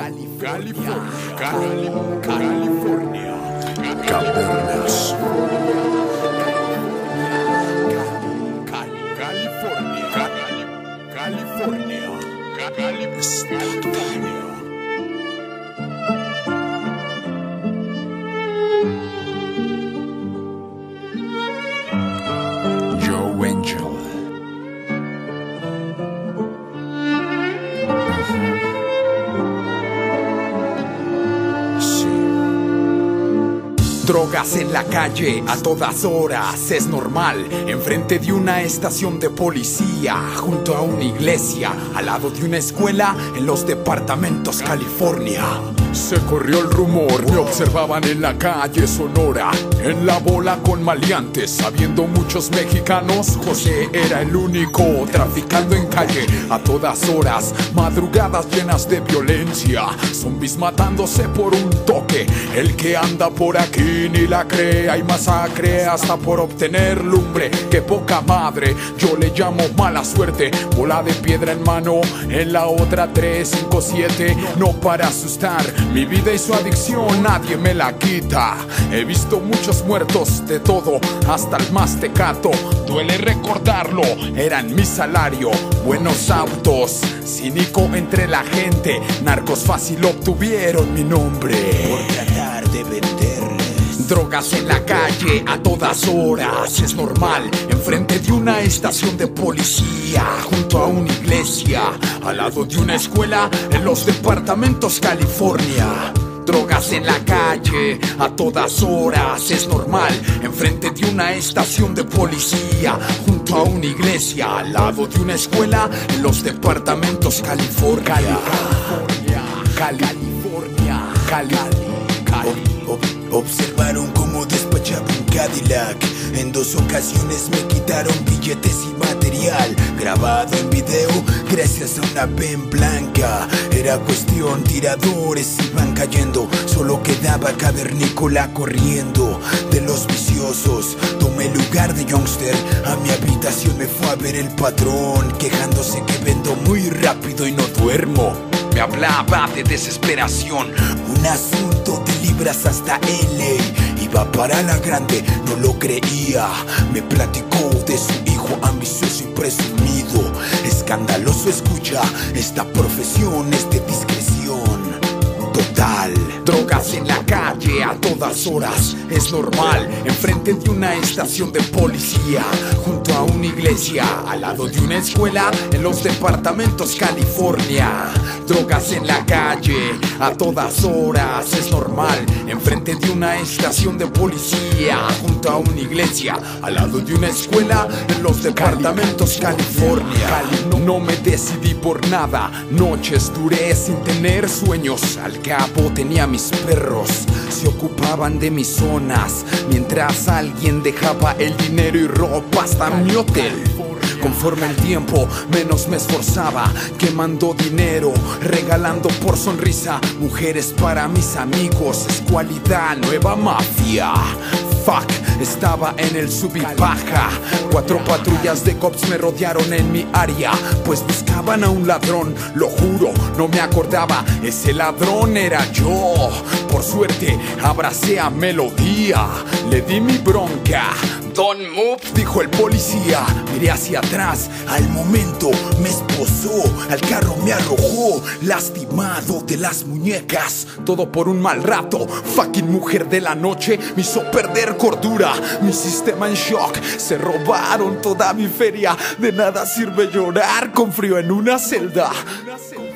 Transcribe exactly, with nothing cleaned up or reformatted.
California, California, California, Cavernas. California, California, California. Joe Angel. Drogas en la calle a todas horas, es normal. Enfrente de una estación de policía, junto a una iglesia, al lado de una escuela, en los departamentos California. Se corrió el rumor, me observaban en la calle Sonora, en la bola con maleantes, sabiendo muchos mexicanos, José era el único, traficando en calle a todas horas, madrugadas llenas de violencia, zombies matándose por un toque, el que anda por aquí ni la cree, hay masacre hasta por obtener lumbre, que poca madre, yo le llamo mala suerte, bola de piedra en mano, en la otra tres, cinco, siete, no para asustar. Mi vida y su adicción nadie me la quita. He visto muchos muertos de todo, hasta el más tecato. Duele recordarlo, eran mi salario. Buenos autos, cínico entre la gente. Narcos fácil obtuvieron mi nombre por tratar de venderles. Drogas en la calle a todas horas, es normal. Enfrente de una estación de policía, junto a una iglesia, al lado de una escuela, en los departamentos California. Drogas en la calle a todas horas, es normal. Enfrente de una estación de policía, junto a una iglesia, al lado de una escuela, en los departamentos California. California, Cali, Cali. Observaron cómo despachaba un Cadillac. En dos ocasiones me quitaron billetes y material grabado en video gracias a una pen blanca. Era cuestión, tiradores iban cayendo, solo quedaba cavernícola corriendo de los viciosos. Tomé lugar de youngster, a mi habitación me fue a ver el patrón, quejándose que vendo muy rápido y no duermo. Me hablaba de desesperación, un asunto de libras hasta L A. Iba para la grande, no lo creía. Me platicó de su hijo ambicioso y presumido. Escandaloso, escucha, esta profesión es de discreción total. Drogas en la calle a todas horas, es normal. Enfrente de una estación de policía, junto a una iglesia, al lado de una escuela, en los departamentos California. Drogas en la calle a todas horas, es normal. Enfrente de una estación de policía, junto a una iglesia, al lado de una escuela, en los departamentos California. No, no me decidí por nada, noches duré sin tener sueños. Al cabo tenía mis perros, se ocupaban de mis zonas, mientras alguien dejaba el dinero y ropa hasta mi hotel. Conforme el tiempo, menos me esforzaba, quemando dinero, regalando por sonrisa mujeres para mis amigos. Escualidad, nueva mafia. Fuck, estaba en el sub y baja. Cuatro patrullas de cops me rodearon en mi área, pues buscaban a un ladrón. Lo juro, no me acordaba, ese ladrón era yo. Por suerte, abracé a Melodía, le di mi bronca. Don't move, dijo el policía. Miré hacia atrás, al momento me esposó, al carro me arrojó, lastimado de las muñecas. Todo por un mal rato, fucking mujer de la noche me hizo perder cordura. Mi sistema en shock, se robaron toda mi feria. De nada sirve llorar con frío en una celda.